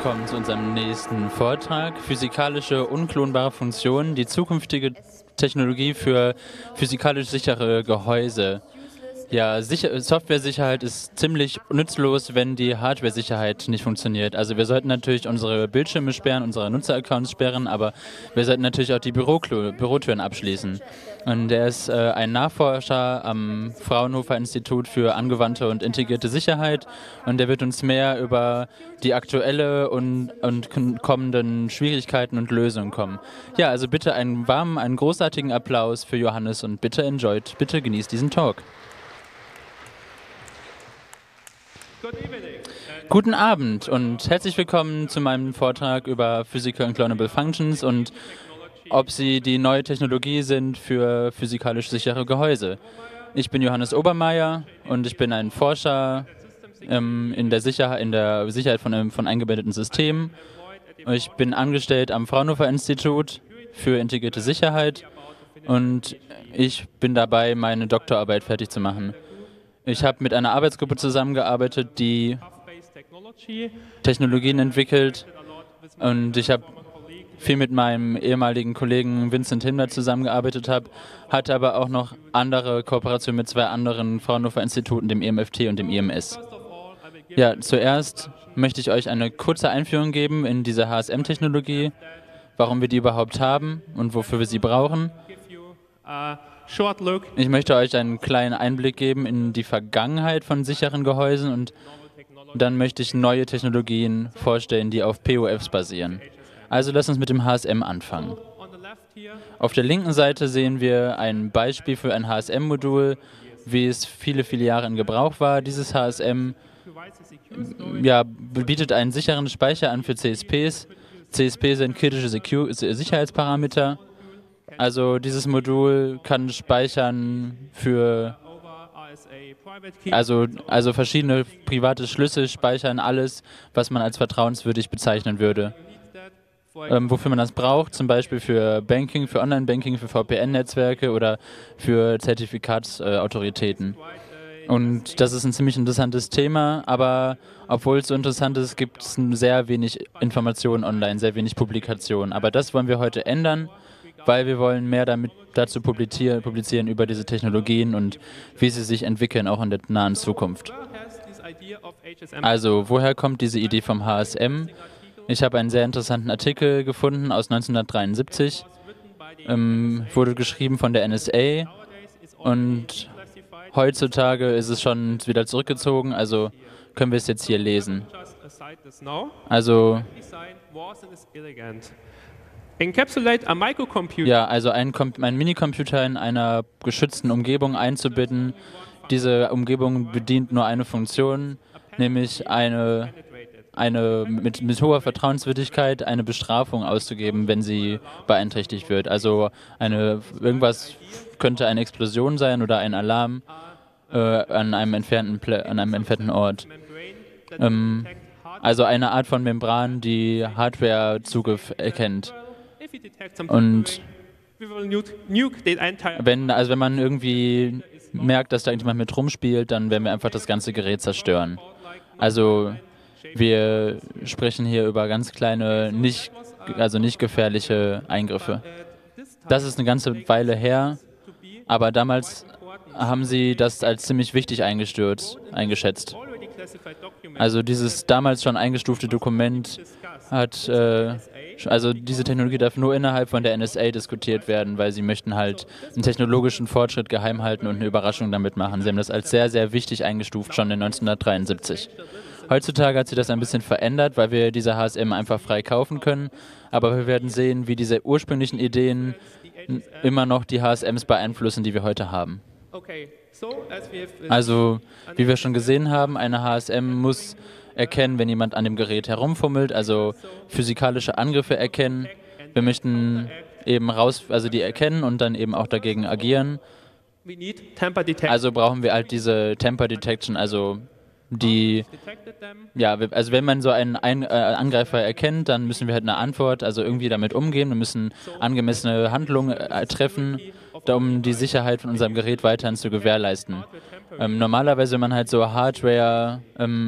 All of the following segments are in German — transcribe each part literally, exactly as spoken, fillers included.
willkommen zu unserem nächsten Vortrag. Physikalische unklonbare Funktionen, die zukünftige Technologie für physikalisch sichere Gehäuse. Ja, sicher, Software-Sicherheit ist ziemlich nützlos, wenn die Hardware-Sicherheit nicht funktioniert. Also wir sollten natürlich unsere Bildschirme sperren, unsere Nutzeraccounts sperren, aber wir sollten natürlich auch die Büroklo Bürotüren abschließen. Und er ist äh, ein Nachforscher am Fraunhofer Institut für angewandte und integrierte Sicherheit und der wird uns mehr über die aktuelle und, und kommenden Schwierigkeiten und Lösungen kommen. Ja, also bitte einen warmen, einen großartigen Applaus für Johannes und bitte enjoyt, bitte genießt diesen Talk. Guten Abend und herzlich willkommen zu meinem Vortrag über Physical Unclonable Functions und ob sie die neue Technologie sind für physikalisch sichere Gehäuse. Ich bin Johannes Obermeier und ich bin ein Forscher ähm, in, der Sicherheit, in der Sicherheit von, von eingebetteten Systemen. Ich bin angestellt am Fraunhofer Institut für integrierte Sicherheit und ich bin dabei, meine Doktorarbeit fertig zu machen. Ich habe mit einer Arbeitsgruppe zusammengearbeitet, die Technologien entwickelt und ich habe viel mit meinem ehemaligen Kollegen Vincent Himmler zusammengearbeitet, habe, hatte aber auch noch andere Kooperationen mit zwei anderen Fraunhofer Instituten, dem E M F T und dem I M S. Ja, zuerst möchte ich euch eine kurze Einführung geben in diese H S M-Technologie, warum wir die überhaupt haben und wofür wir sie brauchen. Ich möchte euch einen kleinen Einblick geben in die Vergangenheit von sicheren Gehäusen und dann möchte ich neue Technologien vorstellen, die auf P O Fs basieren. Also lasst uns mit dem H S M anfangen. Auf der linken Seite sehen wir ein Beispiel für ein H S M-Modul, wie es viele, viele Jahre in Gebrauch war. Dieses H S M ja, bietet einen sicheren Speicher an für C S Ps. C S P sind kritische Secure Sicherheitsparameter. Also dieses Modul kann speichern für, also, also verschiedene private Schlüssel speichern alles, was man als vertrauenswürdig bezeichnen würde. Ähm, wofür man das braucht, zum Beispiel für Banking, für Online-Banking, für V P N-Netzwerke oder für Zertifikatsautoritäten. Äh, Und das ist ein ziemlich interessantes Thema, aber obwohl es so interessant ist, gibt es sehr wenig Informationen online, sehr wenig Publikationen. Aber das wollen wir heute ändern, weil wir wollen mehr damit, dazu publizieren, publizieren über diese Technologien und wie sie sich entwickeln, auch in der nahen Zukunft. Also, woher kommt diese Idee vom H S M? Ich habe einen sehr interessanten Artikel gefunden aus neunzehnhundertdreiundsiebzig, ähm, wurde geschrieben von der N S A und heutzutage ist es schon wieder zurückgezogen, also können wir es jetzt hier lesen. Also, ja, also ein, ein Minicomputer in einer geschützten Umgebung einzubinden. Diese Umgebung bedient nur eine Funktion, nämlich eine, eine mit, mit hoher Vertrauenswürdigkeit eine Bestrafung auszugeben, wenn sie beeinträchtigt wird. Also eine, irgendwas könnte eine Explosion sein oder ein Alarm äh, an, einem entfernten Pla an einem entfernten Ort. Ähm, also eine Art von Membran, die Hardware-Zugriff erkennt. Und wenn, also wenn man irgendwie merkt, dass da irgendjemand mit rumspielt, dann werden wir einfach das ganze Gerät zerstören. Also wir sprechen hier über ganz kleine, nicht, also nicht gefährliche Eingriffe. Das ist eine ganze Weile her, aber damals haben sie das als ziemlich wichtig eingestürzt, eingeschätzt. Also dieses damals schon eingestufte Dokument hat, äh, also diese Technologie darf nur innerhalb von der N S A diskutiert werden, weil sie möchten halt einen technologischen Fortschritt geheim halten und eine Überraschung damit machen. Sie haben das als sehr, sehr wichtig eingestuft, schon in neunzehnhundertdreiundsiebzig. Heutzutage hat sich das ein bisschen verändert, weil wir diese H S M einfach frei kaufen können, aber wir werden sehen, wie diese ursprünglichen Ideen immer noch die H S Ms beeinflussen, die wir heute haben. Also, wie wir schon gesehen haben, eine H S M muss erkennen, wenn jemand an dem Gerät herumfummelt, also physikalische Angriffe erkennen. Wir möchten eben raus, also die erkennen und dann eben auch dagegen agieren. Also brauchen wir halt diese Temper Detection, also die, ja, also wenn man so einen Ein äh, Angreifer erkennt, dann müssen wir halt eine Antwort, also irgendwie damit umgehen. Wir müssen angemessene Handlungen äh, treffen, um die Sicherheit von unserem Gerät weiterhin zu gewährleisten. Ähm, normalerweise, wenn man halt so Hardware, ähm,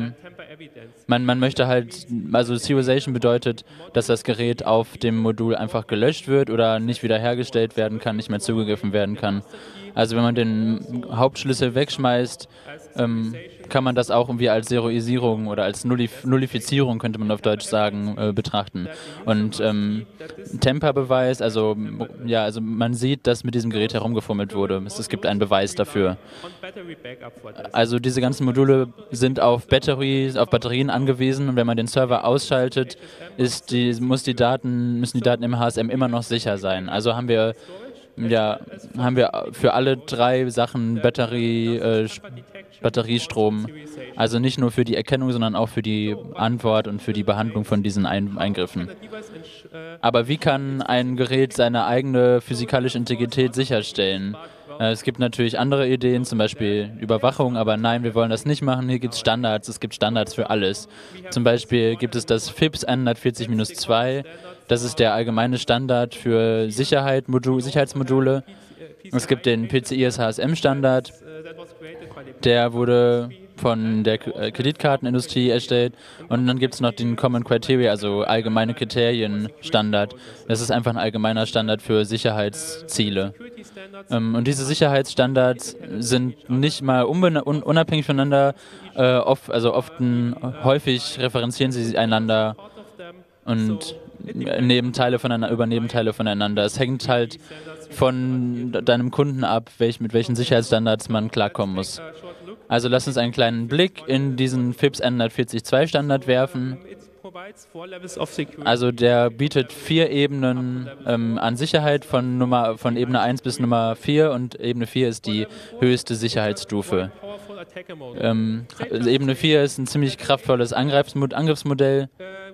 man, man möchte halt, also Serialization bedeutet, dass das Gerät auf dem Modul einfach gelöscht wird oder nicht wiederhergestellt werden kann, nicht mehr zugegriffen werden kann. Also wenn man den Hauptschlüssel wegschmeißt, ähm, kann man das auch irgendwie als Zeroisierung oder als Nullif Nullifizierung, könnte man auf Deutsch sagen, äh, betrachten. Und ähm, Temperbeweis, also ja, also man sieht, dass mit diesem Gerät herumgefummelt wurde. Es, es gibt einen Beweis dafür. Also diese ganzen Module sind auf Batteries, auf Batterien angewiesen und wenn man den Server ausschaltet, ist die, muss die Daten, müssen die Daten im H S M immer noch sicher sein. Also haben wir ja, haben wir für alle drei Sachen Batterie, äh, Batteriestrom. Also nicht nur für die Erkennung, sondern auch für die Antwort und für die Behandlung von diesen Ein Eingriffen. Aber wie kann ein Gerät seine eigene physikalische Integrität sicherstellen? Äh, es gibt natürlich andere Ideen, zum Beispiel Überwachung, aber nein, wir wollen das nicht machen. Hier gibt es Standards, es gibt Standards für alles. Zum Beispiel gibt es das F I P S hundertvierzig zwei. Das ist der allgemeine Standard für Sicherheit, Modul, Sicherheitsmodule. Es gibt den P C I S H S M-Standard. Der wurde von der Kreditkartenindustrie erstellt. Und dann gibt es noch den Common Criteria, also allgemeine Kriterien-Standard. Das ist einfach ein allgemeiner Standard für Sicherheitsziele. Ähm, und diese Sicherheitsstandards sind nicht mal unabhängig voneinander, äh, oft, also oft, häufig referenzieren sie einander und Nebenteile voneinander, über Nebenteile voneinander. Es hängt halt von deinem Kunden ab, welch, mit welchen Sicherheitsstandards man klarkommen muss. Also lass uns einen kleinen Blick in diesen F I P S hundertvierzig zwei Standard werfen. Also der bietet vier Ebenen ähm, an Sicherheit von, Nummer, von Ebene eins bis Nummer vier und Ebene vier ist die höchste Sicherheitsstufe. Ähm, Ebene vier ist ein ziemlich kraftvolles Angriffsmod Angriffsmodell.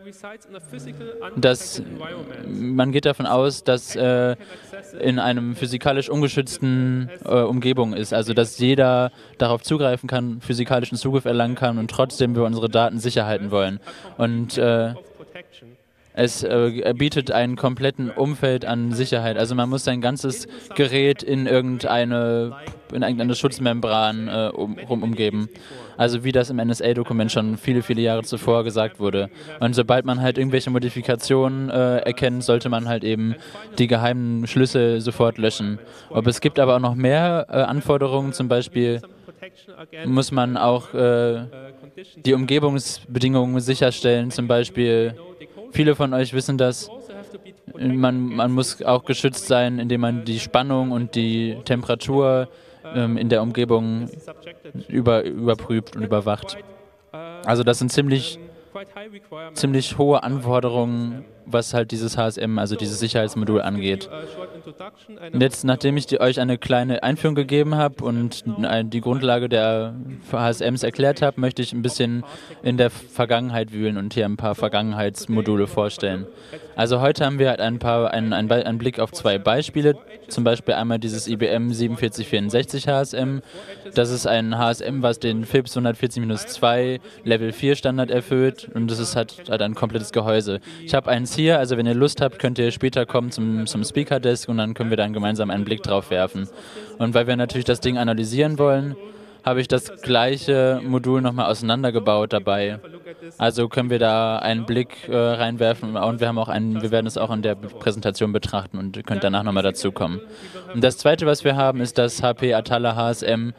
Das, man geht davon aus, dass äh, in einem physikalisch ungeschützten äh, Umgebung ist, also dass jeder darauf zugreifen kann, physikalischen Zugriff erlangen kann und trotzdem wir unsere Daten sicher halten wollen. Und äh, es äh, bietet einen kompletten Umfeld an Sicherheit. Also man muss sein ganzes Gerät in irgendeine, in irgendeine Schutzmembran äh, um, rum umgeben. Also wie das im N S A-Dokument schon viele, viele Jahre zuvor gesagt wurde. Und sobald man halt irgendwelche Modifikationen äh, erkennt, sollte man halt eben die geheimen Schlüssel sofort löschen. Aber es gibt aber auch noch mehr äh, Anforderungen, zum Beispiel muss man auch äh, die Umgebungsbedingungen sicherstellen, zum Beispiel viele von euch wissen das, man, man muss auch geschützt sein, indem man die Spannung und die Temperatur ähm, in der Umgebung über, überprüft und überwacht. Also das sind ziemlich, ziemlich hohe Anforderungen, was halt dieses H S M, also dieses Sicherheitsmodul angeht. Und jetzt, nachdem ich die, euch eine kleine Einführung gegeben habe und die Grundlage der H S Ms erklärt habe, möchte ich ein bisschen in der Vergangenheit wühlen und hier ein paar Vergangenheitsmodule vorstellen. Also heute haben wir halt ein paar, einen, einen, einen Blick auf zwei Beispiele, zum Beispiel einmal dieses I B M siebenundvierzig vierundsechzig H S M. Das ist ein H S M, was den F I P S hundertvierzig zwei Level vier Standard erfüllt und das ist halt, halt ein komplettes Gehäuse. Ich habe eins hier, also wenn ihr Lust habt, könnt ihr später kommen zum, zum Speaker Desk und dann können wir dann gemeinsam einen Blick drauf werfen. Und weil wir natürlich das Ding analysieren wollen, habe ich das gleiche Modul nochmal auseinandergebaut dabei. Also können wir da einen Blick äh, reinwerfen und wir haben auch einen, wir werden es auch in der Präsentation betrachten und ihr könnt danach nochmal dazukommen. Und das zweite, was wir haben, ist das H P Atala H S M.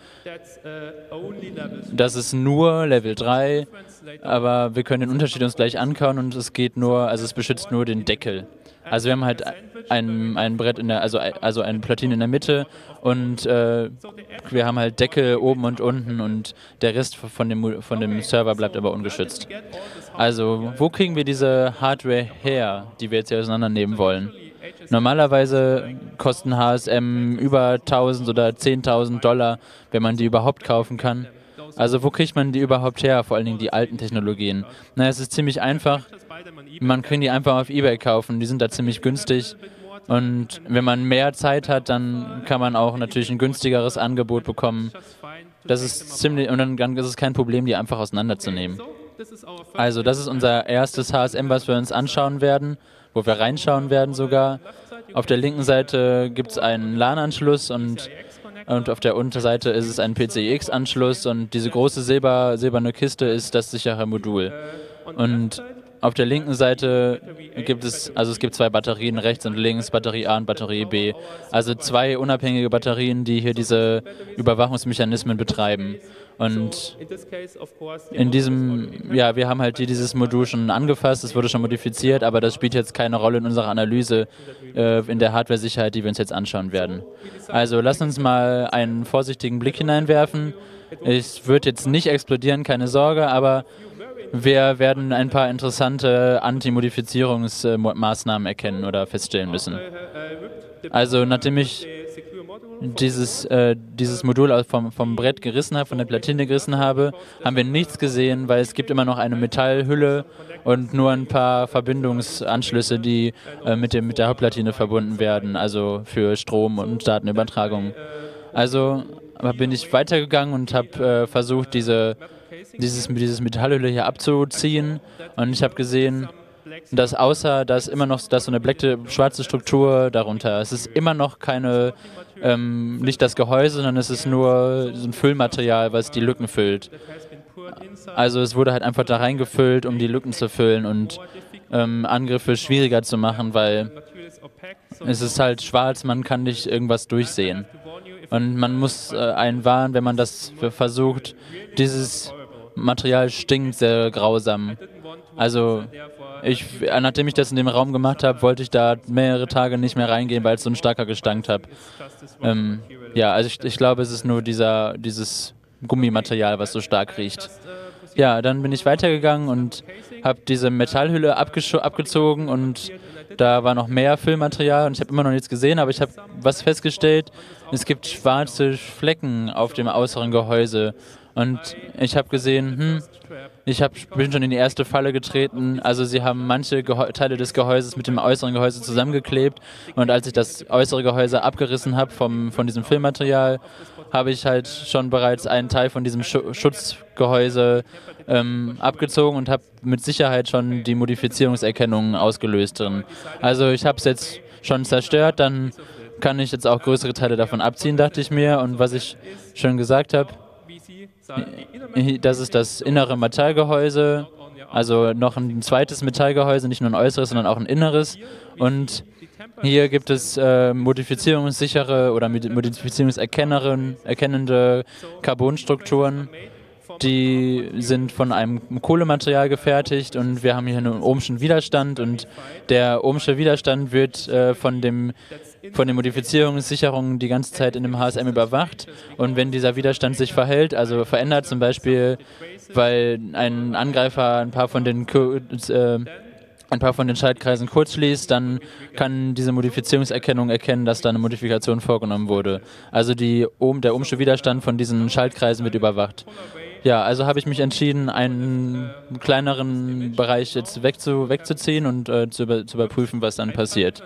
Das ist nur Level drei, aber wir können den Unterschied uns gleich anschauen und es geht nur, also es beschützt nur den Deckel. Also wir haben halt ein, ein Brett in der, also, also eine Platine in der Mitte und äh, wir haben halt Deckel oben und unten und der Rest von dem, von dem Server bleibt aber ungeschützt. Also wo kriegen wir diese Hardware her, die wir jetzt hier auseinandernehmen wollen? Normalerweise kosten H S M über tausend oder zehntausend Dollar, wenn man die überhaupt kaufen kann. Also wo kriegt man die überhaupt her, vor allen Dingen die alten Technologien? Na, es ist ziemlich einfach. Man kann die einfach auf eBay kaufen, die sind da ziemlich günstig. Und wenn man mehr Zeit hat, dann kann man auch natürlich ein günstigeres Angebot bekommen. Das ist ziemlich, und dann ist es kein Problem, die einfach auseinanderzunehmen. Also das ist unser erstes H S M, was wir uns anschauen werden, wo wir reinschauen werden sogar. Auf der linken Seite gibt es einen LAN-Anschluss und und auf der Unterseite ist es ein P C I X-Anschluss und diese große Silber, silberne Kiste ist das sichere Modul. Und auf der linken Seite gibt es, also es gibt zwei Batterien, rechts und links, Batterie A und Batterie B. Also zwei unabhängige Batterien, die hier diese Überwachungsmechanismen betreiben. Und in diesem, ja, wir haben halt hier dieses Modul schon angefasst, es wurde schon modifiziert, aber das spielt jetzt keine Rolle in unserer Analyse äh, in der Hardware-Sicherheit, die wir uns jetzt anschauen werden. Also lass uns mal einen vorsichtigen Blick hineinwerfen. Es wird jetzt nicht explodieren, keine Sorge, aber wir werden ein paar interessante Anti-Modifizierungsmaßnahmen erkennen oder feststellen müssen. Also nachdem ich dieses, äh, dieses Modul vom, vom Brett gerissen habe, von der Platine gerissen habe, haben wir nichts gesehen, weil es gibt immer noch eine Metallhülle und nur ein paar Verbindungsanschlüsse, die äh, mit, dem, mit der Hauptplatine verbunden werden, also für Strom und Datenübertragung. Also bin ich weitergegangen und habe äh, versucht, diese Dieses, dieses Metallhülle hier abzuziehen, und ich habe gesehen, dass außer, da ist immer noch da ist so eine bleckte, schwarze Struktur darunter. Es ist immer noch keine, ähm, nicht das Gehäuse, sondern es ist nur so ein Füllmaterial, was die Lücken füllt. Also es wurde halt einfach da reingefüllt, um die Lücken zu füllen und ähm, Angriffe schwieriger zu machen, weil es ist halt schwarz, man kann nicht irgendwas durchsehen. Und man muss äh, einen warnen, wenn man das versucht. Dieses Material stinkt sehr grausam. Also, ich, nachdem ich das in dem Raum gemacht habe, wollte ich da mehrere Tage nicht mehr reingehen, weil es so ein starker Gestank hat. Ähm, ja, also ich, ich glaube, es ist nur dieser, dieses Gummimaterial, was so stark riecht. Ja, dann bin ich weitergegangen und habe diese Metallhülle abgezogen und da war noch mehr Füllmaterial und ich habe immer noch nichts gesehen, aber ich habe was festgestellt, es gibt schwarze Flecken auf dem äußeren Gehäuse. Und ich habe gesehen, hm, ich hab, bin schon in die erste Falle getreten. Also sie haben manche Gehä Teile des Gehäuses mit dem äußeren Gehäuse zusammengeklebt. Und als ich das äußere Gehäuse abgerissen habe vom, von diesem Filmmaterial, habe ich halt schon bereits einen Teil von diesem Schu Schutzgehäuse ähm, abgezogen und habe mit Sicherheit schon die Modifizierungserkennung ausgelöst drin. Also ich habe es jetzt schon zerstört, dann kann ich jetzt auch größere Teile davon abziehen, dachte ich mir. Und was ich schon gesagt habe, das ist das innere Metallgehäuse, also noch ein zweites Metallgehäuse, nicht nur ein äußeres, sondern auch ein inneres. Und hier gibt es äh, modifizierungssichere oder modifizierungserkennende Carbonstrukturen. Die sind von einem Kohlematerial gefertigt und wir haben hier einen ohmschen Widerstand und der ohmsche Widerstand wird äh, von, dem, von den Modifizierungssicherungen die ganze Zeit in dem H S M überwacht und wenn dieser Widerstand sich verhält, also verändert zum Beispiel, weil ein Angreifer ein paar von den äh, ein paar von den Schaltkreisen kurzschließt, dann kann diese Modifizierungserkennung erkennen, dass da eine Modifikation vorgenommen wurde. Also die, der ohmsche Widerstand von diesen Schaltkreisen wird überwacht. Ja, also habe ich mich entschieden, einen kleineren Bereich jetzt wegzu, wegzuziehen und äh, zu, über, zu überprüfen, was dann passiert.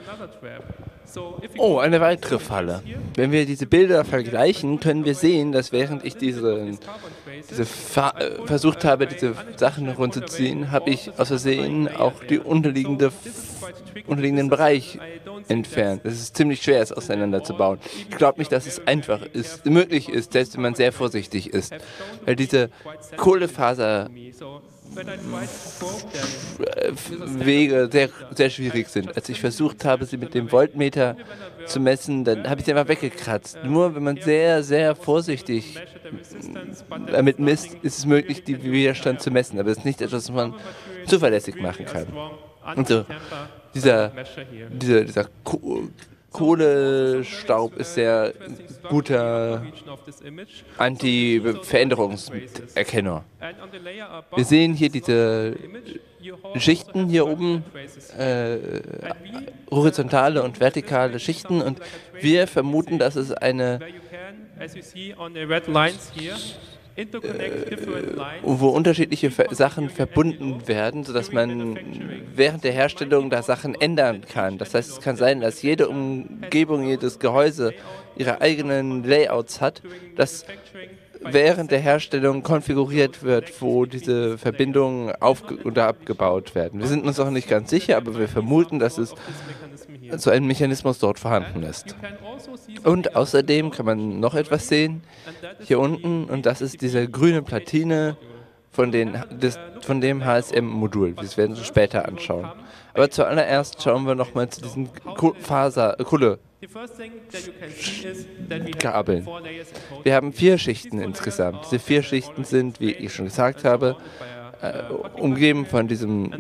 Oh, eine weitere Falle. Wenn wir diese Bilder vergleichen, können wir sehen, dass während ich diese, diese Fa äh, versucht habe, diese Sachen runterzuziehen, habe ich aus Versehen auch die unterliegende, unterliegenden Bereich entfernt. Es ist ziemlich schwer, es auseinanderzubauen. Ich glaube nicht, dass es einfach ist, möglich ist, selbst wenn man sehr vorsichtig ist. Weil diese Kohlefaser Wege sehr, sehr schwierig sind. Als ich versucht habe, sie mit dem Voltmeter zu messen, dann habe ich sie einfach weggekratzt. Nur wenn man sehr, sehr vorsichtig damit misst, ist es möglich, den Widerstand zu messen. Aber es ist nicht etwas, was man zuverlässig machen kann. Und so, dieser, dieser, dieser Ko Kohlestaub ist sehr guter Anti-Veränderungserkenner. Wir sehen hier diese Schichten hier oben, äh, horizontale und vertikale Schichten, und wir vermuten, dass es eine Äh, wo unterschiedliche Ver Sachen verbunden werden, sodass man während der Herstellung da Sachen ändern kann. Das heißt, es kann sein, dass jede Umgebung, jedes Gehäuse ihre eigenen Layouts hat, das während der Herstellung konfiguriert wird, wo diese Verbindungen auf oder abgebaut werden. Wir sind uns auch nicht ganz sicher, aber wir vermuten, dass es so ein Mechanismus dort vorhanden ist. Und außerdem kann man noch etwas sehen, hier unten, und das ist diese grüne Platine von, den, des, von dem H S M-Modul. Das werden wir später anschauen. Aber zuallererst schauen wir nochmal zu diesen Faser, Kohle. Kabeln. Wir haben vier Schichten insgesamt. Diese vier Schichten sind, wie ich schon gesagt habe, äh, umgeben von diesem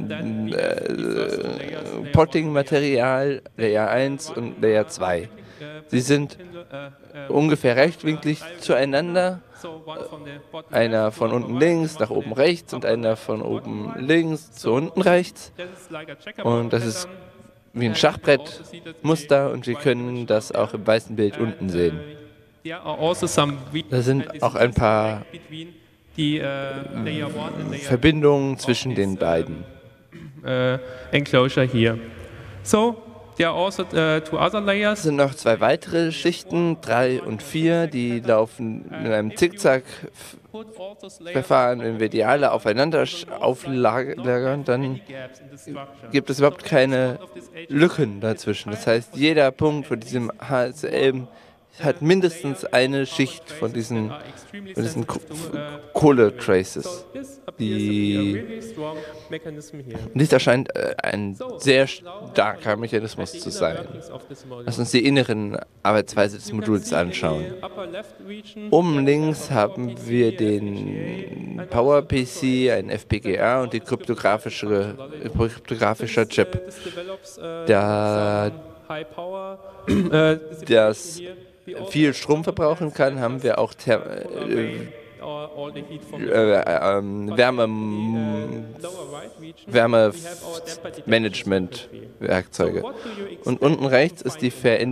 äh, Potting-Material Layer eins und Layer zwei. Sie sind ungefähr rechtwinklig zueinander. Einer von unten links nach oben rechts und einer von oben links zu unten rechts. Und das ist wie ein Schachbrettmuster und wir können das auch im weißen Bild unten sehen. Da sind auch ein paar Verbindungen zwischen den beiden. Enclosure hier. So, there are also uh, two other layers. Es sind noch zwei weitere Schichten, drei und vier, die laufen in einem Zickzack-Verfahren. Wenn wir die alle aufeinander auflagern, dann gibt es überhaupt keine Lücken dazwischen. Das heißt, jeder Punkt von diesem H S M hat mindestens eine Schicht von diesen, von diesen Kohletraces. Die, dies erscheint äh, ein sehr starker Mechanismus zu sein. Lass uns die inneren Arbeitsweise des Moduls anschauen. Oben links haben wir den PowerPC, ein F P G A und die kryptografische, kryptografischer Chip. Da das viel Strom verbrauchen kann, haben wir auch Ther äh, äh, äh, Wärme, Wärmemanagement-Werkzeuge. Und unten rechts ist die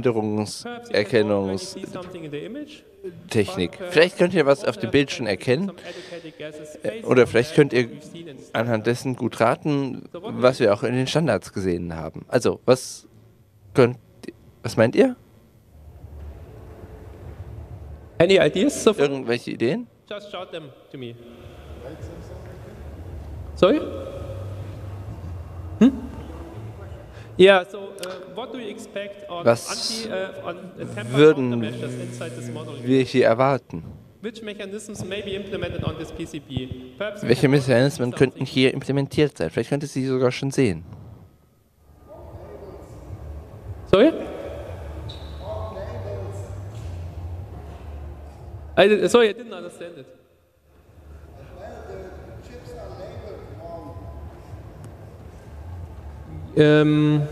Veränderungserkennungstechnik. Vielleicht könnt ihr was auf dem Bild schon erkennen. Oder vielleicht könnt ihr anhand dessen gut raten, was wir auch in den Standards gesehen haben. Also, was könnt, was meint ihr? Any ideas? So Irgendwelche Ideen? just shout them to me. Sorry? Hm? Yeah, so uh, what do you expect on Was anti, uh, on temper würden countermeasures inside this model? wir hier erwarten? Which mechanisms may be implemented on this P C B? Perhaps Welche Mechanismen könnten hier implementiert sein? Vielleicht könnt ihr sie sogar schon sehen. Sorry? I did, sorry, I didn't understand it. Um,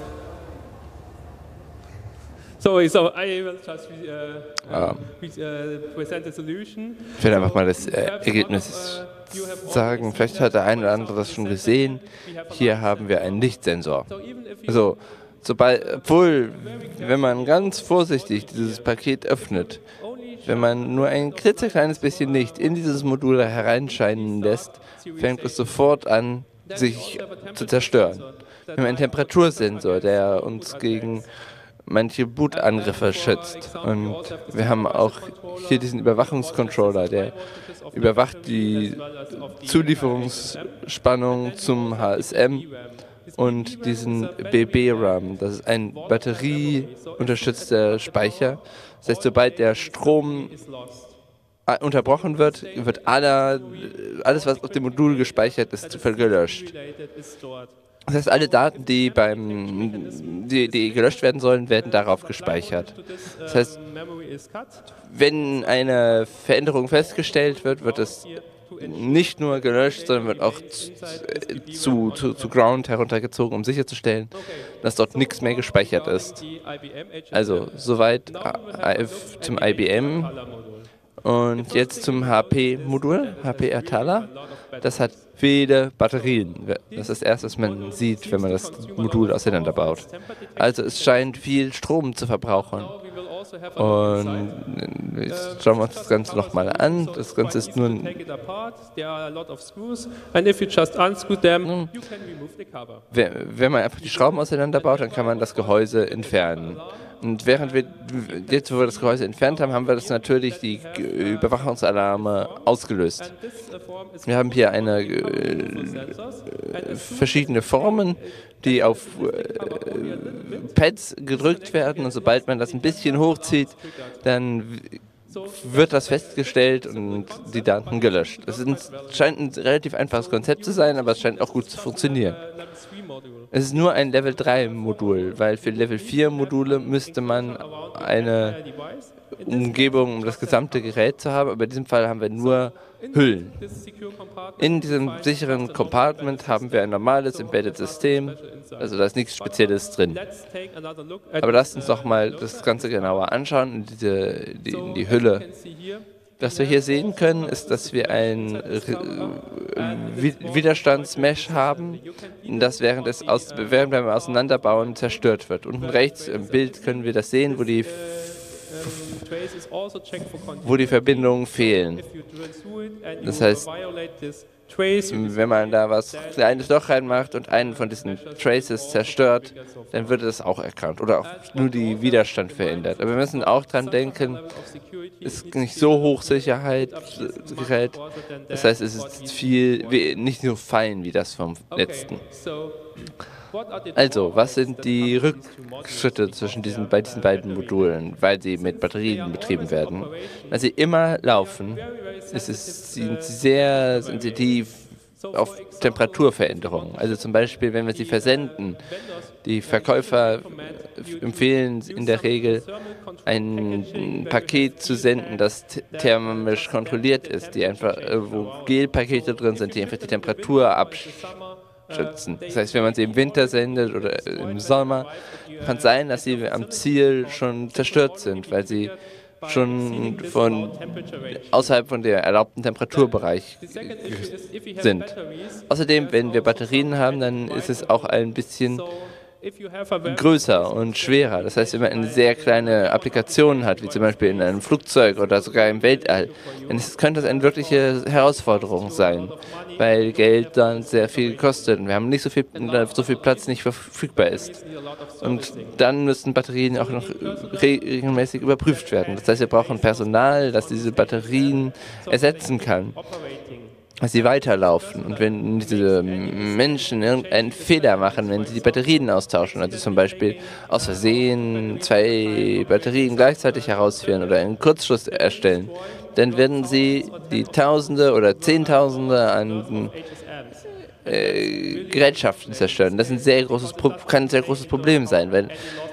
sorry, so I will just uh, uh, uh, present the solution. Ich werde einfach mal das äh, Ergebnis sagen. Vielleicht hat der eine oder andere das schon gesehen. Hier haben wir einen Lichtsensor. Also, sobald, obwohl, wenn man ganz vorsichtig dieses Paket öffnet, wenn man nur ein klitzekleines bisschen Licht in dieses Modul hereinscheinen lässt, fängt es sofort an, sich zu zerstören. Wir haben einen Temperatursensor, der uns gegen manche Bootangriffe schützt. Und wir haben auch hier diesen Überwachungscontroller, der überwacht die Zulieferungsspannung zum H S M und diesen B B-RAM. Das ist ein batterieunterstützter Speicher. Das heißt, sobald der Strom unterbrochen wird, wird alle, alles, was auf dem Modul gespeichert ist, gelöscht. Das heißt, alle Daten, die, beim, die, die gelöscht werden sollen, werden darauf gespeichert. Das heißt, wenn eine Veränderung festgestellt wird, wird es nicht nur gelöscht, sondern wird auch zu, zu, zu Ground heruntergezogen, um sicherzustellen, dass dort nichts mehr gespeichert ist. Also soweit zum I B M und jetzt zum H P-Modul, H P Atala. Das hat viele Batterien. Das ist das Erste, was man sieht, wenn man das Modul auseinanderbaut. Also es scheint viel Strom zu verbrauchen. Und jetzt schauen wir uns das Ganze nochmal an. Das Ganze ist nur ein wenn man einfach die Schrauben auseinanderbaut, dann kann man das Gehäuse entfernen. Und während wir, jetzt wo wir das Gehäuse entfernt haben, haben wir das natürlich die Überwachungsalarme ausgelöst. Wir haben hier eine äh, verschiedene Formen, die auf äh, Pads gedrückt werden, und sobald man das ein bisschen hochzieht, dann wird das festgestellt und die Daten gelöscht. Das ist, scheint ein relativ einfaches Konzept zu sein, aber es scheint auch gut zu funktionieren. Es ist nur ein Level drei Modul, weil für Level vier Module müsste man eine Umgebung, um das gesamte Gerät zu haben, aber in diesem Fall haben wir nur Hüllen. In diesem sicheren Compartment haben wir ein normales Embedded System, also da ist nichts Spezielles drin. Aber lasst uns doch mal das Ganze genauer anschauen, in, diese, die, in die Hülle. Was wir hier sehen können, ist, dass wir ein Widerstandsmesh haben, das während, es aus, während wir Auseinanderbauen zerstört wird. Unten rechts im Bild können wir das sehen, wo die wo die Verbindungen fehlen. Das heißt, wenn man da was kleines Loch reinmacht und einen von diesen Traces zerstört, dann wird das auch erkannt oder auch nur die Widerstand verändert. Aber wir müssen auch dran denken, es ist nicht so Hochsicherheitsgerät. Das heißt, es ist viel, nicht so fein wie das vom letzten. Also, was sind die Rückschritte zwischen diesen, bei diesen beiden Modulen, weil sie mit Batterien betrieben werden? Weil sie immer laufen, ist es, sind sie sehr sensitiv auf Temperaturveränderungen. Also zum Beispiel, wenn wir sie versenden, die Verkäufer empfehlen in der Regel, ein Paket zu senden, das thermisch kontrolliert ist, die einfach, wo Gelpakete drin sind, die einfach die Temperatur abschützen. Das heißt, wenn man sie im Winter sendet oder im Sommer, kann es sein, dass sie am Ziel schon zerstört sind, weil sie schon von außerhalb von der erlaubten Temperaturbereich sind. Außerdem, wenn wir Batterien haben, dann ist es auch ein bisschen größer und schwerer. Das heißt, wenn man eine sehr kleine Applikation hat, wie zum Beispiel in einem Flugzeug oder sogar im Weltall, dann könnte das eine wirkliche Herausforderung sein, weil Geld dann sehr viel kostet und wir haben nicht so viel, so viel Platz nicht verfügbar ist. Und dann müssen Batterien auch noch regelmäßig überprüft werden. Das heißt, wir brauchen Personal, das diese Batterien ersetzen kann, dass sie weiterlaufen. Und wenn diese Menschen irgendeinen Fehler machen, wenn sie die Batterien austauschen, also zum Beispiel aus Versehen zwei Batterien gleichzeitig herausführen oder einen Kurzschluss erstellen, dann werden sie die Tausende oder Zehntausende an äh, Gerätschaften zerstören. Das ist ein sehr großes Pro- kann ein sehr großes Problem sein, weil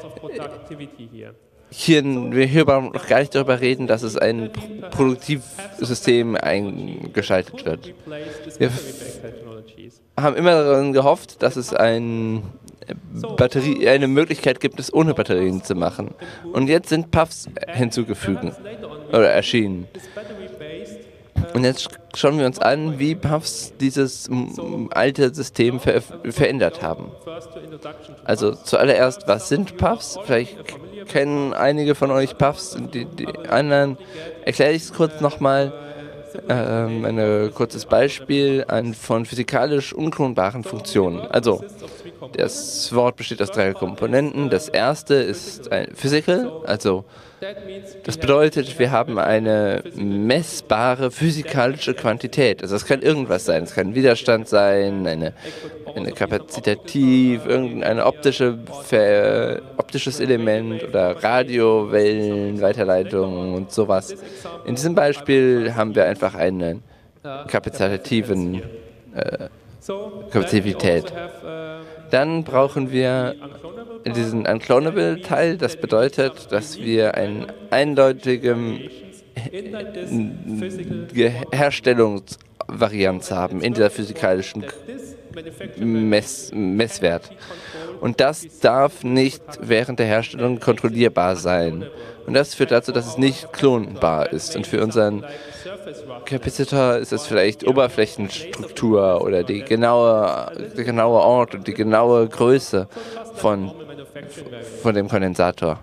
Hier, wir hier noch gar nicht darüber reden, dass es ein Produktivsystem eingeschaltet wird. Wir haben immer daran gehofft, dass es ein Batterie, eine Möglichkeit gibt, es ohne Batterien zu machen. Und jetzt sind Puffs hinzugefügt oder erschienen. Und jetzt schauen wir uns an, wie Puffs dieses alte System ver verändert haben. Also zuallererst, was sind Puffs? Vielleicht kennen einige von euch Puffs, die, die anderen erkläre ich es kurz nochmal. Ähm, ein kurzes Beispiel an, von physikalisch unklonbaren Funktionen. Also, das Wort besteht aus drei Komponenten. Das erste ist ein Physical, also das bedeutet, wir haben eine messbare physikalische Quantität. Also es kann irgendwas sein. Es kann ein Widerstand sein, eine, eine Kapazitativ, irgendein optische, ver, optisches Element oder Radiowellen, Weiterleitung und sowas. In diesem Beispiel haben wir einfach einen kapazitativen äh, Kapazität. Dann brauchen wir diesen Unclonable-Teil. Das bedeutet, dass wir einen eindeutigen Herstellungsvarianz haben in dieser physikalischen Mess Messwert. Und das darf nicht während der Herstellung kontrollierbar sein. Und das führt dazu, dass es nicht klonbar ist. Und für unseren Kapazitor ist es vielleicht Oberflächenstruktur oder die genaue, der genaue Ort und die genaue Größe von, von dem Kondensator.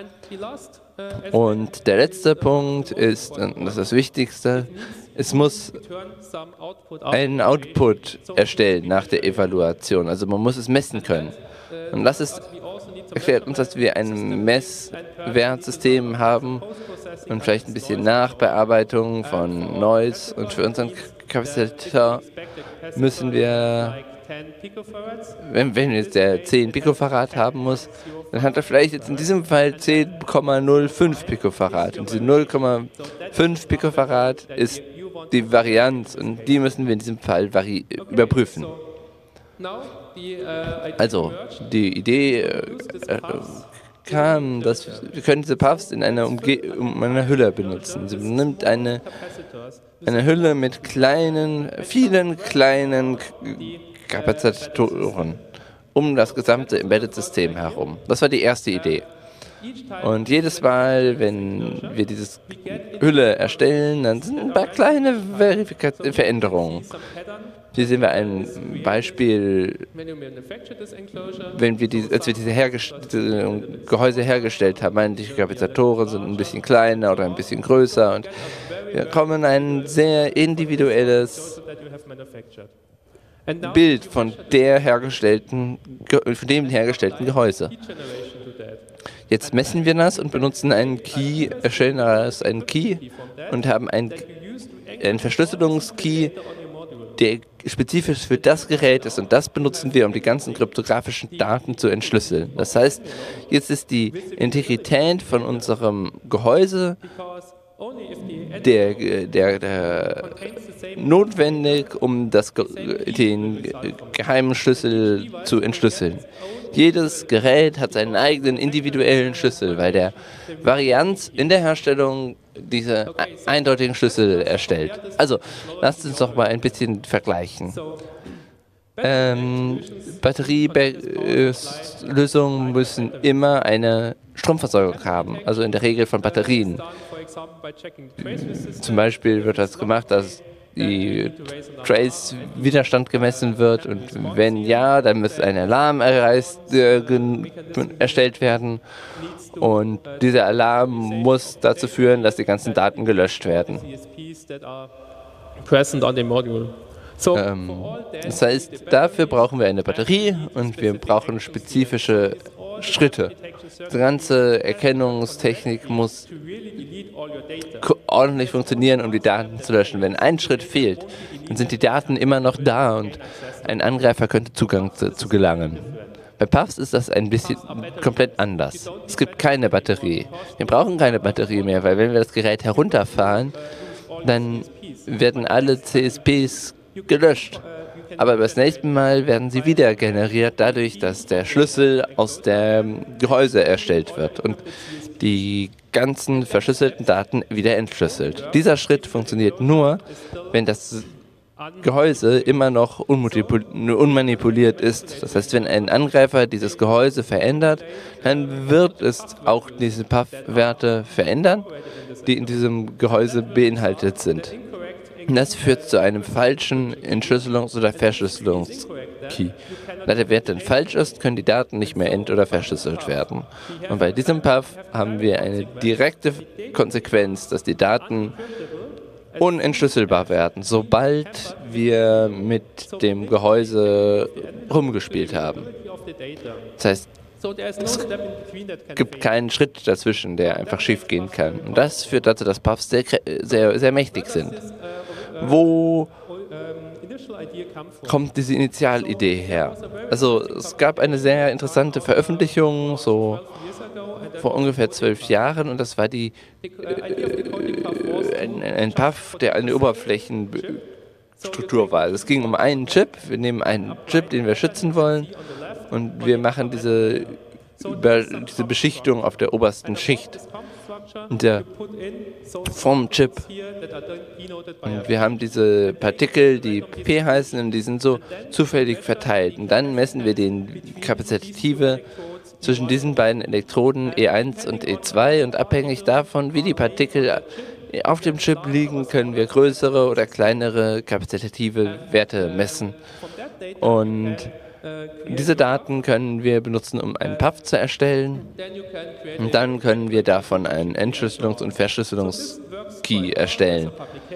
Und der letzte Punkt ist, und das ist das Wichtigste, es muss einen Output erstellen nach der Evaluation. Also man muss es messen können. Und das ist, erklärt uns, dass wir ein Messwertsystem haben und vielleicht ein bisschen Nachbearbeitung von Noise. Und für unseren Kapazitor müssen wir, wenn, wenn jetzt der zehn Picofarad haben muss, dann hat er vielleicht jetzt in diesem Fall zehn Komma null fünf Picofarad. Und diese null Komma fünf Picofarad ist die Varianz und die müssen wir in diesem Fall überprüfen. Also, die Idee äh, äh, kam, dass wir können diese Puffs in einer, Umge um einer Hülle benutzen. Sie nimmt eine, eine Hülle mit kleinen, vielen kleinen Kapazitoren um das gesamte Embedded-System herum. Das war die erste Idee. Und jedes Mal, wenn wir diese Hülle erstellen, dann sind ein paar kleine Verifika- Veränderungen. Hier sehen wir ein Beispiel, wenn wir die, als wir diese, diese Gehäuse hergestellt haben, die Kapazitoren sind ein bisschen kleiner oder ein bisschen größer und wir bekommen ein sehr individuelles Bild von der hergestellten, von dem hergestellten Gehäuse. Jetzt messen wir das und benutzen einen Key, erstellen daraus einen Key und haben einen, einen Verschlüsselungskey, der spezifisch für das Gerät ist, und das benutzen wir, um die ganzen kryptografischen Daten zu entschlüsseln. Das heißt, jetzt ist die Integrität von unserem Gehäuse der, der, der notwendig, um das, den geheimen Schlüssel zu entschlüsseln. Jedes Gerät hat seinen eigenen individuellen Schlüssel, weil der Varianz in der Herstellung diese eindeutigen Schlüssel erstellt. Also, lasst uns doch mal ein bisschen vergleichen. Ähm, Batterielösungen müssen immer eine Stromversorgung haben, also in der Regel von Batterien. Zum Beispiel wird das gemacht, dass die Trace-Widerstand gemessen wird, und wenn ja, dann muss ein Alarm erreicht, äh, erstellt werden, und dieser Alarm muss dazu führen, dass die ganzen Daten gelöscht werden. Ähm, das heißt, dafür brauchen wir eine Batterie und wir brauchen spezifische Schritte. Die ganze Erkennungstechnik muss ordentlich funktionieren, um die Daten zu löschen. Wenn ein Schritt fehlt, dann sind die Daten immer noch da und ein Angreifer könnte Zugang zu, zu gelangen. Bei Puffs ist das ein bisschen komplett anders. Es gibt keine Batterie. Wir brauchen keine Batterie mehr, weil wenn wir das Gerät herunterfahren, dann werden alle C S Ps gelöscht. Aber das nächste Mal werden sie wieder generiert, dadurch, dass der Schlüssel aus dem Gehäuse erstellt wird und die ganzen verschlüsselten Daten wieder entschlüsselt. Dieser Schritt funktioniert nur, wenn das Gehäuse immer noch unmanipuliert ist. Das heißt, wenn ein Angreifer dieses Gehäuse verändert, dann wird es auch diese Puff-Werte verändern, die in diesem Gehäuse beinhaltet sind. Das führt zu einem falschen Entschlüsselungs- oder Verschlüsselungskey. Da der Wert dann falsch ist, können die Daten nicht mehr ent- oder verschlüsselt werden. Und bei diesem Puff haben wir eine direkte Konsequenz, dass die Daten unentschlüsselbar werden, sobald wir mit dem Gehäuse rumgespielt haben. Das heißt, es gibt keinen Schritt dazwischen, der einfach schief gehen kann. Und das führt dazu, dass Puffs sehr, sehr, sehr mächtig sind. Wo kommt diese Initialidee her? Also es gab eine sehr interessante Veröffentlichung, so vor ungefähr zwölf Jahren, und das war die äh, ein, ein Puff, der eine Oberflächenstruktur war. Also es ging um einen Chip. Wir nehmen einen Chip, den wir schützen wollen, und wir machen diese, über, diese Beschichtung auf der obersten Schicht der, vom Chip. Und wir haben diese Partikel, die P heißen, und die sind so zufällig verteilt. Und dann messen wir die Kapazitive zwischen diesen beiden Elektroden E eins und E zwei, und abhängig davon, wie die Partikel auf dem Chip liegen, können wir größere oder kleinere kapazitive Werte messen. Und Diese Daten können wir benutzen, um einen P A F zu erstellen. Und dann können wir davon einen Entschlüsselungs- und Verschlüsselungs-Key erstellen.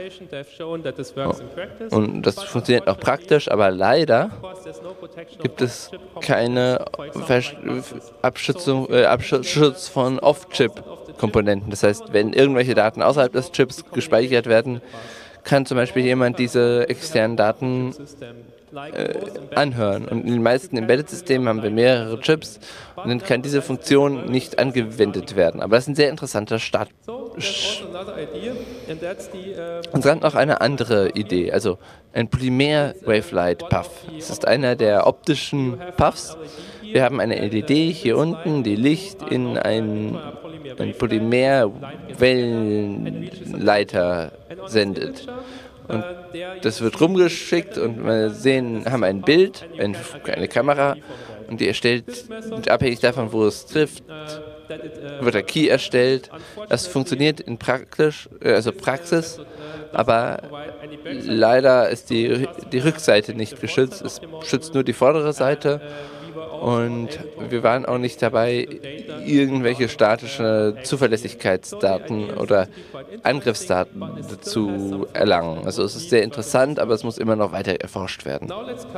Oh. Und das funktioniert auch praktisch, aber leider gibt es keine Versch Abschützung, äh, Abschutz von Off-Chip-Komponenten. Das heißt, wenn irgendwelche Daten außerhalb des Chips gespeichert werden, kann zum Beispiel jemand diese externen Daten äh, anhören. Und in den meisten Embedded-Systemen haben wir mehrere Chips und dann kann diese Funktion nicht angewendet werden. Aber das ist ein sehr interessanter Start. Und dann noch eine andere Idee, also ein Polymer-Wavelight-P A F. Das ist einer der optischen P A Fs. Wir haben eine L E D hier unten, die Licht in einen, einen Polymer-Wellenleiter sendet. Und das wird rumgeschickt und wir sehen, haben ein Bild, ein, eine Kamera und die erstellt, abhängig davon, wo es trifft, wird der Key erstellt. Das funktioniert in praktisch, also Praxis, aber leider ist die, die Rückseite nicht geschützt. Es schützt nur die vordere Seite. Und wir waren auch nicht dabei, irgendwelche statische Zuverlässigkeitsdaten oder Angriffsdaten zu erlangen. Also es ist sehr interessant, aber es muss immer noch weiter erforscht werden.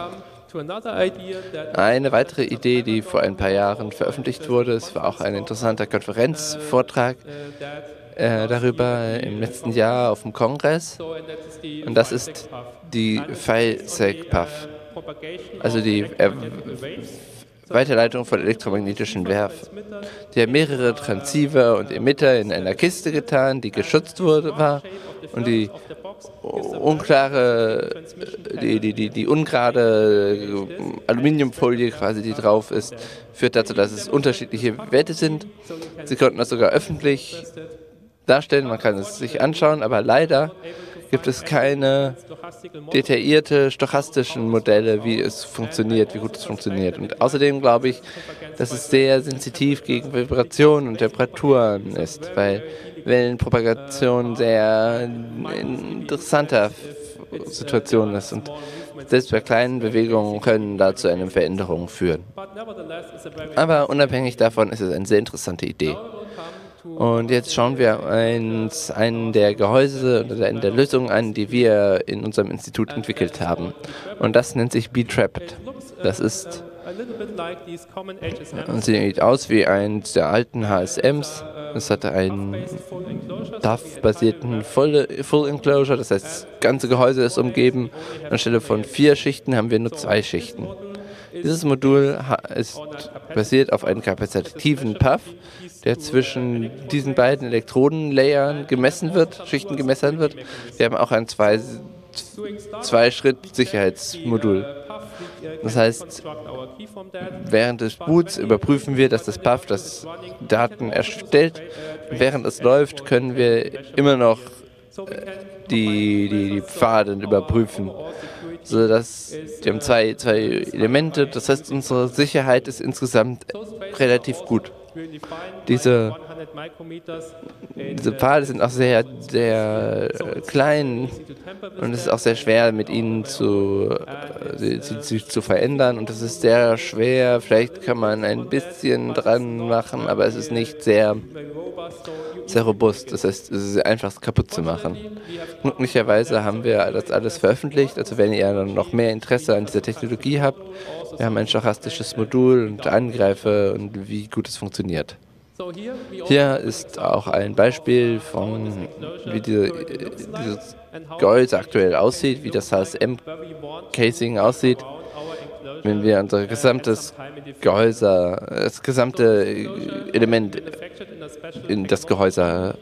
Eine weitere Idee, die vor ein paar Jahren veröffentlicht wurde, es war auch ein interessanter Konferenzvortrag äh, darüber im letzten Jahr auf dem Kongress. Und das ist die FileSeg-P A F, also die er Weiterleitung von elektromagnetischen Werfen. Die haben mehrere Transceiver und Emitter in einer Kiste getan, die geschützt wurde, war und die unklare, die, die, die, die ungerade Aluminiumfolie quasi, die drauf ist, führt dazu, dass es unterschiedliche Werte sind. Sie konnten das sogar öffentlich darstellen, man kann es sich anschauen, aber leider gibt es keine detaillierte stochastischen Modelle, wie es funktioniert, wie gut es funktioniert. Und außerdem glaube ich, dass es sehr sensitiv gegen Vibrationen und Temperaturen ist, weil Wellenpropagation sehr interessanter Situation ist und selbst bei kleinen Bewegungen können da zu einer Veränderung führen. Aber unabhängig davon ist es eine sehr interessante Idee. Und jetzt schauen wir uns einen der Gehäuse oder eine der Lösungen an, die wir in unserem Institut entwickelt haben. Und das nennt sich B-Trapped. Das ist, sieht aus wie eins der alten H S Ms. Es hat einen D A F-basierten Full, Full Enclosure, das heißt, das ganze Gehäuse ist umgeben. Anstelle von vier Schichten haben wir nur zwei Schichten. Dieses Modul ist basiert auf einem kapazitiven P A F, der zwischen diesen beiden Elektrodenlayern gemessen wird, Schichten gemessen wird. Wir haben auch ein zwei, Zwei-Schritt-Sicherheitsmodul. Das heißt, während des Boots überprüfen wir, dass das P A F das Daten erstellt. Während es läuft, können wir immer noch die, die, die Pfade überprüfen. So dass wir haben zwei, zwei Elemente, das heißt, unsere Sicherheit ist insgesamt relativ gut. Diese, diese Pfade sind auch sehr, sehr klein und es ist auch sehr schwer, mit ihnen zu, sie, sie, zu verändern und es ist sehr schwer, vielleicht kann man ein bisschen dran machen, aber es ist nicht sehr, sehr robust, das heißt, es ist einfach kaputt zu machen. Glücklicherweise haben wir das alles veröffentlicht, also wenn ihr noch mehr Interesse an dieser Technologie habt, wir haben ein stochastisches Modul und Angreifer und wie gut es funktioniert. Hier ist auch ein Beispiel von, wie diese, dieses Gehäuse aktuell aussieht, wie das H S M-Casing aussieht. Wenn wir unser gesamtes Gehäuse, das gesamte Element in das Gehäuse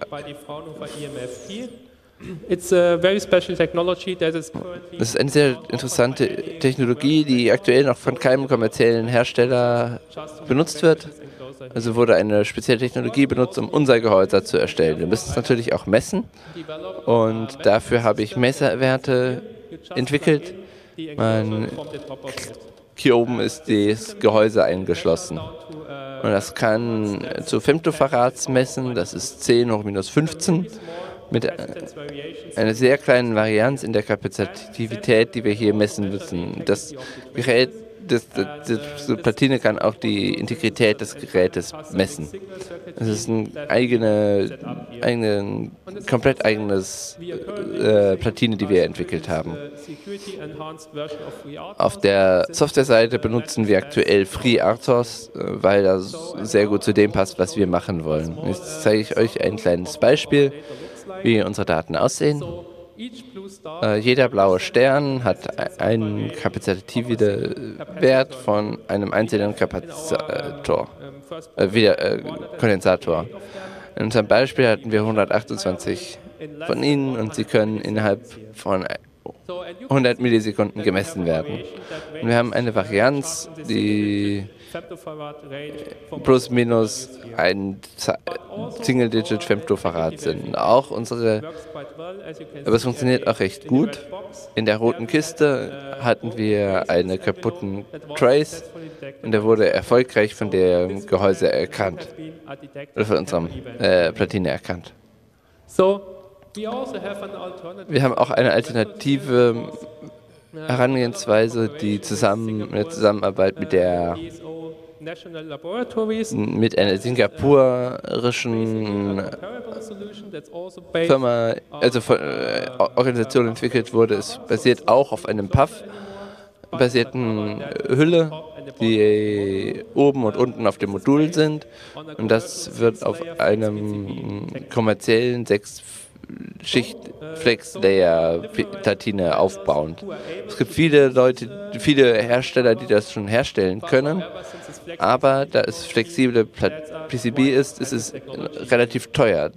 It's a very special technology that is Das ist eine sehr interessante Technologie, die aktuell noch von keinem kommerziellen Hersteller benutzt wird. Also wurde eine spezielle Technologie benutzt, um unser Gehäuse zu erstellen. Wir müssen es natürlich auch messen und dafür habe ich Messwerte entwickelt. Man, hier oben ist das Gehäuse eingeschlossen. Und das kann zu Femtofarads messen, das ist zehn hoch minus fünfzehn. Mit einer sehr kleinen Varianz in der Kapazitivität, die wir hier messen müssen. Das Gerät das, das, das, die Platine kann auch die Integrität des Gerätes messen. Es ist eine eigene, eigene, komplett eigenes äh, Platine, die wir entwickelt haben. Auf der Softwareseite benutzen wir aktuell FreeRTOS, weil das sehr gut zu dem passt, was wir machen wollen. Jetzt zeige ich euch ein kleines Beispiel, wie unsere Daten aussehen. Äh, jeder blaue Stern hat einen kapazitiven Wert von einem einzelnen Kapazitor, äh, wieder, äh, Kondensator. In unserem Beispiel hatten wir hundertachtundzwanzig von ihnen und sie können innerhalb von hundert Millisekunden gemessen werden. Und wir haben eine Varianz, die plus minus ein Single-Digit Femtofarad sind. Auch unsere, aber es funktioniert auch recht gut. In der roten Kiste hatten wir einen kaputten Trace und der wurde erfolgreich von dem Gehäuse erkannt, oder von unserem äh, Platine erkannt. Wir haben auch eine alternative Herangehensweise, die zusammen in der Zusammenarbeit mit der mit einer singapurischen Firma, also von, äh, Organisation entwickelt wurde. Es basiert auch auf einem P A F-basierten Hülle, die oben und unten auf dem Modul sind. Und das wird auf einem kommerziellen sechs Schicht Flex-Layer-Platine aufbauend. Es gibt viele Leute, viele Hersteller, die das schon herstellen können, aber da es flexible P C B ist, ist es relativ teuer.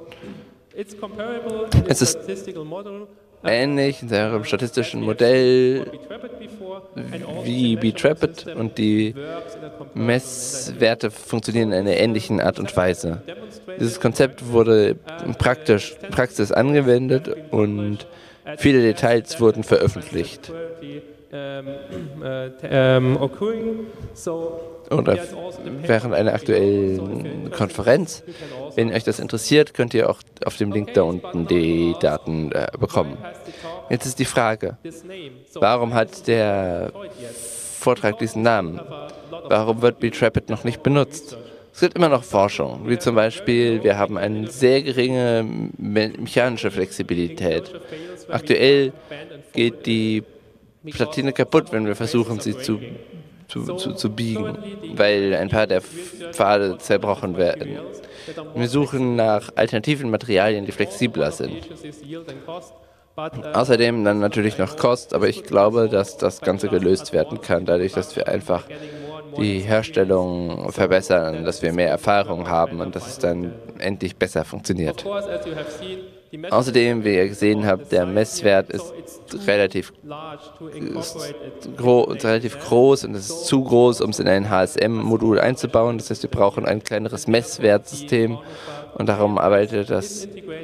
Es ist ähnlich in seinem statistischen Modell wie B-Trapid und die Messwerte funktionieren in einer ähnlichen Art und Weise. Dieses Konzept wurde praktisch Praxis angewendet und viele Details wurden veröffentlicht. Oder während einer aktuellen Konferenz. Wenn euch das interessiert, könnt ihr auch auf dem Link da unten die Daten äh, bekommen. Jetzt ist die Frage, warum hat der Vortrag diesen Namen? Warum wird B-Trapid noch nicht benutzt? Es gibt immer noch Forschung, wie zum Beispiel, wir haben eine sehr geringe me mechanische Flexibilität. Aktuell geht die Platine kaputt, wenn wir versuchen, sie zu, zu, zu, zu biegen, weil ein paar der Pfade zerbrochen werden. Wir suchen nach alternativen Materialien, die flexibler sind. Außerdem dann natürlich noch Kost, aber ich glaube, dass das Ganze gelöst werden kann, dadurch, dass wir einfach die Herstellung verbessern, dass wir mehr Erfahrung haben und dass es dann endlich besser funktioniert. Außerdem, wie ihr gesehen habt, der Messwert ist relativ, ist gro relativ groß und es ist zu groß, um es in ein H S M-Modul einzubauen. Das heißt, wir brauchen ein kleineres Messwertsystem und darum arbeitet das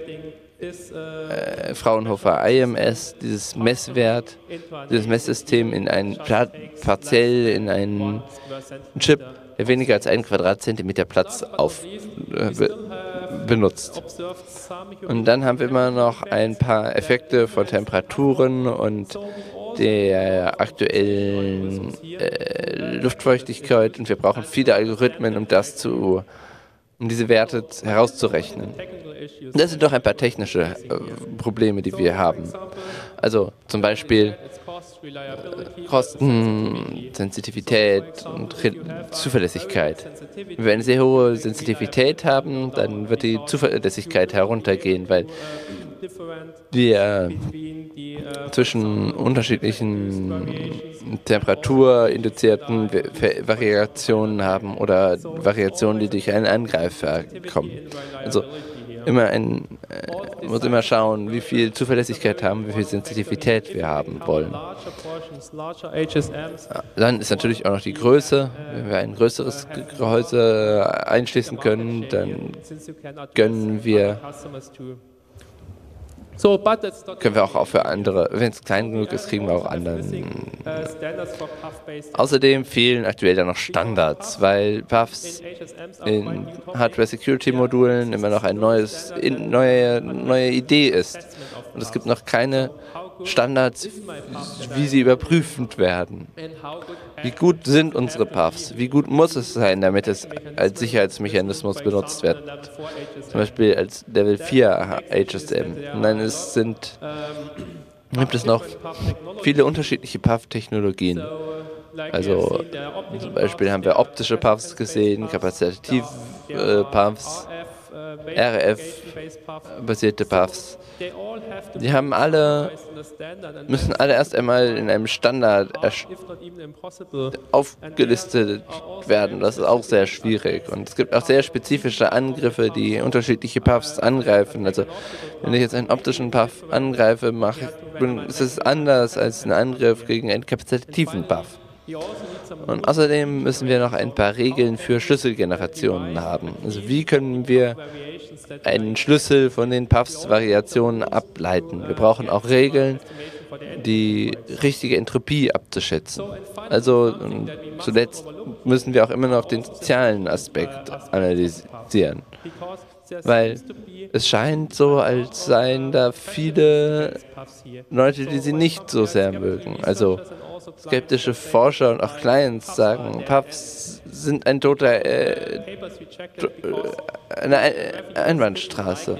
äh, Fraunhofer I M S, dieses Messwert, dieses Messsystem in ein partiell in einen Chip, der weniger als einen Quadratzentimeter Platz auf, äh, be benutzt. Und dann haben wir immer noch ein paar Effekte von Temperaturen und der aktuellen äh, Luftfeuchtigkeit und wir brauchen viele Algorithmen, um das zu, um diese Werte herauszurechnen. Das sind doch ein paar technische äh, Probleme, die wir haben. Also zum Beispiel Kosten, Sensitivität und Re Zuverlässigkeit. Wenn wir eine sehr hohe Sensitivität haben, dann wird die Zuverlässigkeit heruntergehen, weil wir zwischen unterschiedlichen temperaturinduzierten Variationen haben oder Variationen, die durch einen Angreifer kommen. Also immer ein, äh, muss immer schauen, wie viel Zuverlässigkeit haben, wie viel Sensitivität wir haben wollen. Dann ist natürlich auch noch die Größe. Wenn wir ein größeres Gehäuse einschließen können, dann gönnen wir können wir auch für andere, wenn es klein genug ist, kriegen wir auch anderen. Außerdem fehlen aktuell dann noch Standards, weil P A Fs in Hardware-Security-Modulen immer noch eine neues, in, neue, neue Idee ist. Und es gibt noch keine Standards, wie sie überprüft werden. Wie gut sind unsere Puffs? Wie gut muss es sein, damit es als Sicherheitsmechanismus benutzt wird? Zum Beispiel als Level vier H S M. Nein, es sind, gibt es noch viele unterschiedliche Puff-Technologien. Also zum Beispiel haben wir optische Puffs gesehen, Kapazitiv-Puffs, R F-basierte Puffs. Die haben alle, müssen alle erst einmal in einem Standard aufgelistet werden. Das ist auch sehr schwierig. Und es gibt auch sehr spezifische Angriffe, die unterschiedliche Puffs angreifen. Also wenn ich jetzt einen optischen Puff angreife, mache, ist es anders als ein Angriff gegen einen kapazitiven Puff. Und außerdem müssen wir noch ein paar Regeln für Schlüsselgenerationen haben. Also wie können wir einen Schlüssel von den Puffs-Variationen ableiten? Wir brauchen auch Regeln, die richtige Entropie abzuschätzen. Also zuletzt müssen wir auch immer noch den sozialen Aspekt analysieren. Weil es scheint so, als seien da viele Leute, die sie nicht so sehr mögen. Also skeptische Forscher und auch Clients sagen, Puffs sind ein toter, äh, eine Einbahnstraße.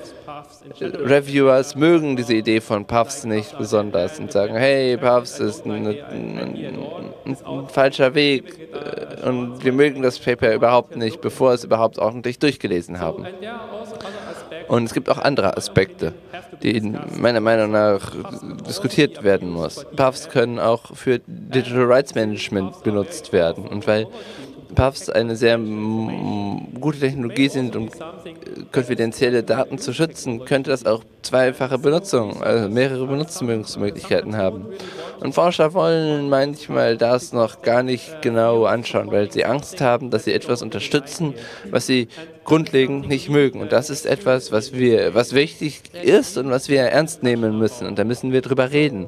Reviewers mögen diese Idee von Puffs nicht besonders und sagen, hey, Puffs ist ein, ein, ein, ein falscher Weg und wir mögen das Paper überhaupt nicht, bevor es überhaupt ordentlich durchgelesen haben. Und es gibt auch andere Aspekte, die meiner Meinung nach diskutiert werden muss. Puffs können auch für Digital Rights Management benutzt werden. Und weil Puffs eine sehr gute Technologie sind, um konfidenzielle Daten zu schützen, könnte das auch zweifache Benutzung, also mehrere Benutzungsmöglichkeiten haben. Und Forscher wollen manchmal das noch gar nicht genau anschauen, weil sie Angst haben, dass sie etwas unterstützen, was sie grundlegend nicht mögen. Und das ist etwas, was wir, was wichtig ist und was wir ernst nehmen müssen. Und da müssen wir drüber reden.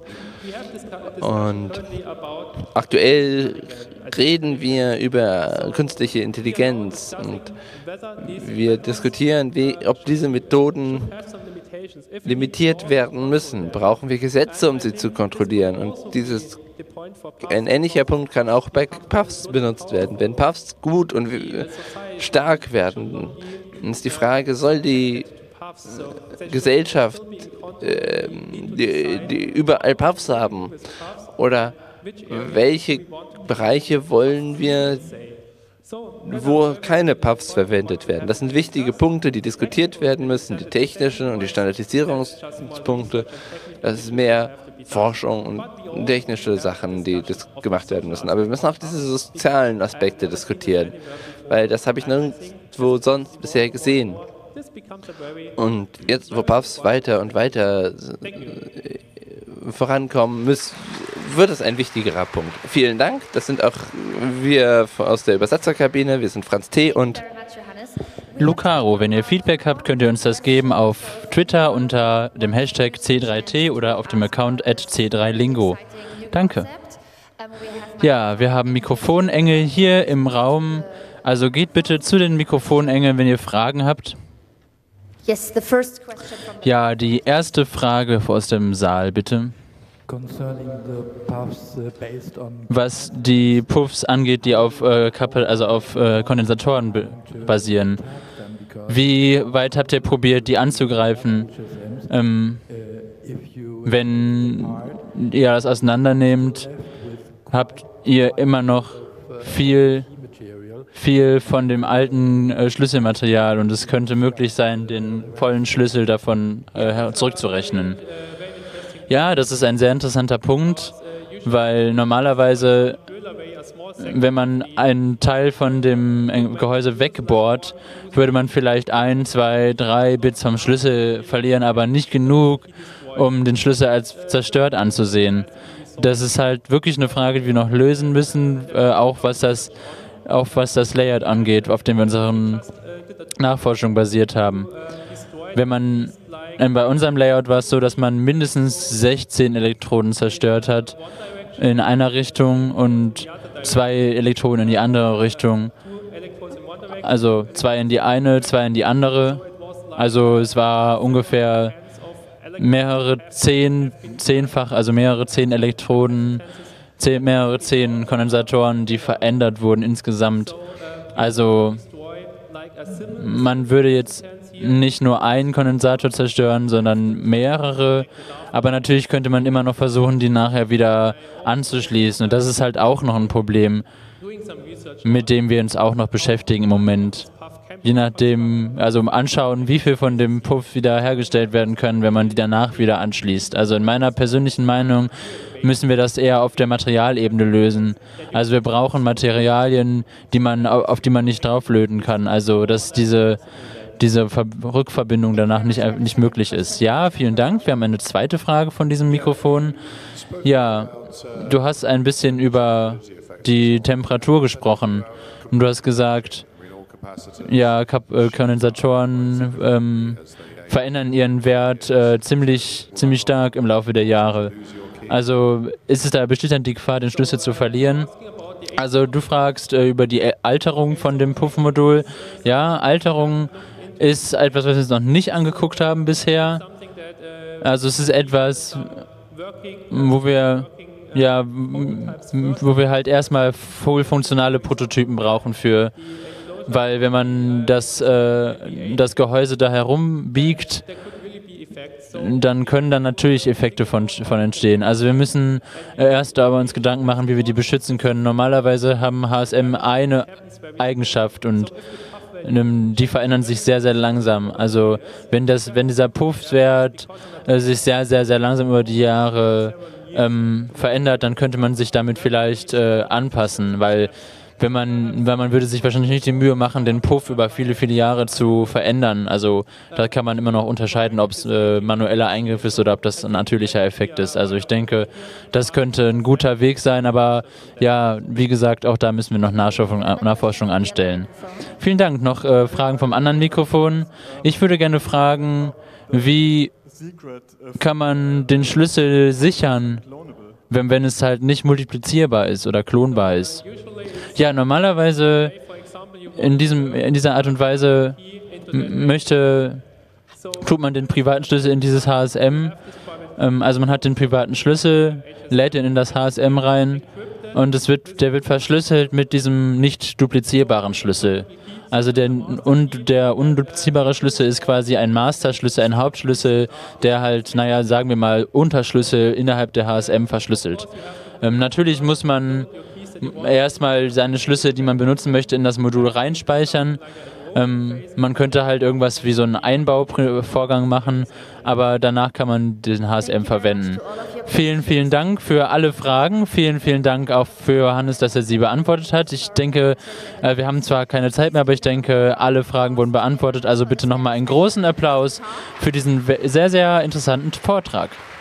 Und aktuell reden wir über künstliche Intelligenz und wir diskutieren, wie, ob diese Methoden limitiert werden müssen. Brauchen wir Gesetze, um sie zu kontrollieren? Und dieses, ein ähnlicher Punkt kann auch bei Puffs benutzt werden. Wenn Puffs gut und stark werden, ist die Frage, soll die Gesellschaft äh, die, die überall Puffs haben? Oder welche Bereiche wollen wir, wo keine Puffs verwendet werden? Das sind wichtige Punkte, die diskutiert werden müssen, die technischen und die Standardisierungspunkte. Das ist mehr Forschung und technische Sachen, die gemacht werden müssen. Aber wir müssen auch diese sozialen Aspekte diskutieren, weil das habe ich nirgendwo sonst bisher gesehen. Und jetzt, wo Puffs weiter und weiter vorankommen müssen, wird es ein wichtigerer Punkt. Vielen Dank. Das sind auch wir aus der Übersetzerkabine. Wir sind Franz T. und Lucaro. Wenn ihr Feedback habt, könnt ihr uns das geben auf Twitter unter dem Hashtag C drei T oder auf dem Account at C drei Lingo. Danke. Ja, wir haben Mikrofonengel hier im Raum. Also geht bitte zu den Mikrofonengeln, wenn ihr Fragen habt. Ja, die erste Frage aus dem Saal, bitte. Was die Puffs angeht, die auf, äh, also auf äh, Kondensatoren basieren. Wie weit habt ihr probiert, die anzugreifen? Ähm, wenn ihr das auseinandernehmt, habt ihr immer noch viel, viel von dem alten äh, Schlüsselmaterial und es könnte möglich sein, den vollen Schlüssel davon äh, zurückzurechnen. Ja, das ist ein sehr interessanter Punkt, weil normalerweise, wenn man einen Teil von dem Gehäuse wegbohrt, würde man vielleicht ein, zwei, drei Bits vom Schlüssel verlieren, aber nicht genug, um den Schlüssel als zerstört anzusehen. Das ist halt wirklich eine Frage, die wir noch lösen müssen, äh, auch was das, auch was das Layout angeht, auf dem wir unsere Nachforschung basiert haben. Wenn man Bei unserem Layout war es so, dass man mindestens sechzehn Elektroden zerstört hat in einer Richtung und zwei Elektroden in die andere Richtung. Also zwei in die eine, zwei in die andere. Also es war ungefähr mehrere zehn, zehnfach, also mehrere zehn Elektroden, zehn, mehrere zehn Kondensatoren, die verändert wurden insgesamt. Also man würde jetzt nicht nur einen Kondensator zerstören, sondern mehrere. Aber natürlich könnte man immer noch versuchen, die nachher wieder anzuschließen. Und das ist halt auch noch ein Problem, mit dem wir uns auch noch beschäftigen im Moment. Je nachdem, also anschauen, wie viel von dem Puff wieder hergestellt werden können, wenn man die danach wieder anschließt. Also in meiner persönlichen Meinung müssen wir das eher auf der Materialebene lösen. Also wir brauchen Materialien, die man, auf die man nicht drauflöten kann. Also dass diese, diese Ver- Rückverbindung danach nicht, nicht möglich ist. Ja, vielen Dank. Wir haben eine zweite Frage von diesem Mikrofon. Ja, du hast ein bisschen über die Temperatur gesprochen. Und du hast gesagt, ja, Kap- äh, Kondensatoren ähm, verändern ihren Wert äh, ziemlich, ziemlich stark im Laufe der Jahre. Also ist es da, besteht dann die Gefahr, den Schlüssel zu verlieren? Also du fragst äh, über die Alterung von dem Puffmodul. Ja, Alterung ist etwas, was wir uns noch nicht angeguckt haben bisher. Also es ist etwas, wo wir, ja, wo wir halt erstmal voll funktionale Prototypen brauchen für. Weil wenn man das, äh, das Gehäuse da herum biegt, dann können dann natürlich Effekte von, von entstehen. Also wir müssen erst aber uns Gedanken machen, wie wir die beschützen können. Normalerweise haben H S M eine Eigenschaft und ähm, die verändern sich sehr, sehr langsam. Also wenn, das, wenn dieser Puffwert äh, sich sehr, sehr, sehr langsam über die Jahre ähm, verändert, dann könnte man sich damit vielleicht äh, anpassen, weil Wenn man, weil man würde sich wahrscheinlich nicht die Mühe machen, den Puff über viele, viele Jahre zu verändern. Also da kann man immer noch unterscheiden, ob es äh, manueller Eingriff ist oder ob das ein natürlicher Effekt ist. Also ich denke, das könnte ein guter Weg sein, aber ja, wie gesagt, auch da müssen wir noch Nachforschung, Nachforschung anstellen. Vielen Dank. Noch äh, Fragen vom anderen Mikrofon. Ich würde gerne fragen, wie kann man den Schlüssel sichern, wenn, wenn es halt nicht multiplizierbar ist oder klonbar ist? Ja, normalerweise in, diesem, in dieser Art und Weise möchte, tut man den privaten Schlüssel in dieses H S M. Ähm, also man hat den privaten Schlüssel, lädt ihn in das H S M rein und es wird, der wird verschlüsselt mit diesem nicht duplizierbaren Schlüssel. Also der, und der unduplizierbare Schlüssel ist quasi ein Masterschlüssel, ein Hauptschlüssel, der halt, naja, sagen wir mal, Unterschlüssel innerhalb der H S M verschlüsselt. Ähm, natürlich muss man erstmal seine Schlüssel, die man benutzen möchte, in das Modul reinspeichern. Ähm, man könnte halt irgendwas wie so einen Einbauvorgang machen, aber danach kann man den H S M verwenden. Vielen, vielen Dank für alle Fragen. Vielen, vielen Dank auch für Johannes, dass er sie beantwortet hat. Ich denke, äh, wir haben zwar keine Zeit mehr, aber ich denke, alle Fragen wurden beantwortet. Also bitte nochmal einen großen Applaus für diesen sehr, sehr interessanten Vortrag.